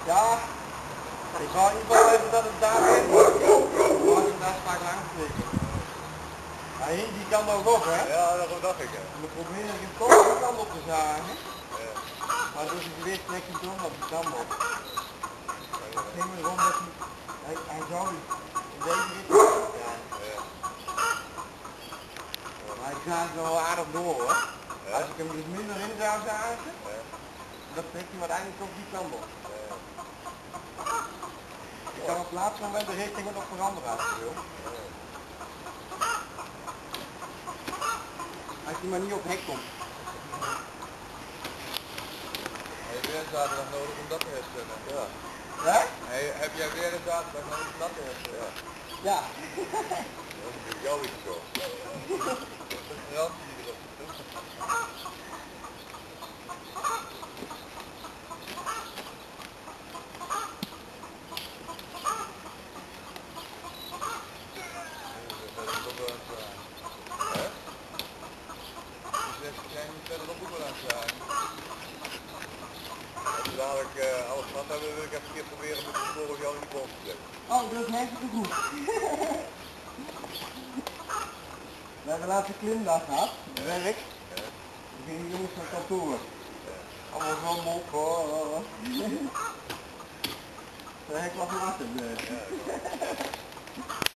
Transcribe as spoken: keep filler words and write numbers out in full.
Ja, ik zou in ieder geval even dat het daar is. Maar dat is vaak lang gekregen. Ja, hier, die kan ook op, hè? Ja, dat dacht ik. Hè. En we proberen hem toch die kant op te zagen. Ja. Maar door zijn gewicht trekt hij toch op die kant op. Het ging erom dat hij, hij, hij zou in deze richting gaan. Ja. Maar hij gaat wel aardig door, hoor. Ja. Als ik hem dus minder in zou zagen, Ja. dan trekt hij uiteindelijk toch die kant op. Ja. Ik kan op laatste moment de richting nog veranderen als je wil. Als je maar niet op hek komt. Heb je weer een zaterdag nodig om dat te herstellen? Ja. Hè? Hey, heb jij weer een zaterdag nodig om dat te herstellen? Ja. Dat is met jou iets zo. Dat is een garantie die erop zit. Verderop ook wel aan het zijn. Als we dadelijk uh, alles gehad hebben, wil ik even een keer proberen met de sporen jou in de grond te zetten. Oh, dat is hartstikke goed. We hebben laatst een klimdag gehad, ja. Werk. Ja. We gingen die jongens naar kantoor. Ja. Allemaal zo mop hoor. Daar heb ik wel verwacht. Ja,